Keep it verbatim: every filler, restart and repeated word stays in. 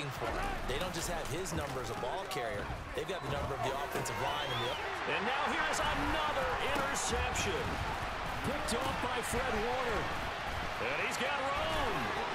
looking for. They don't just have his number as a ball carrier. They've got the number of the offensive line. And, the and now here's another interception. Picked off by Fred Warner. And he's got room.